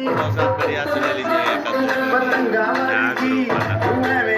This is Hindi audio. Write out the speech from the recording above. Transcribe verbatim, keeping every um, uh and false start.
फोटो साथ कर याद ले लीजिए एक आध फोटो।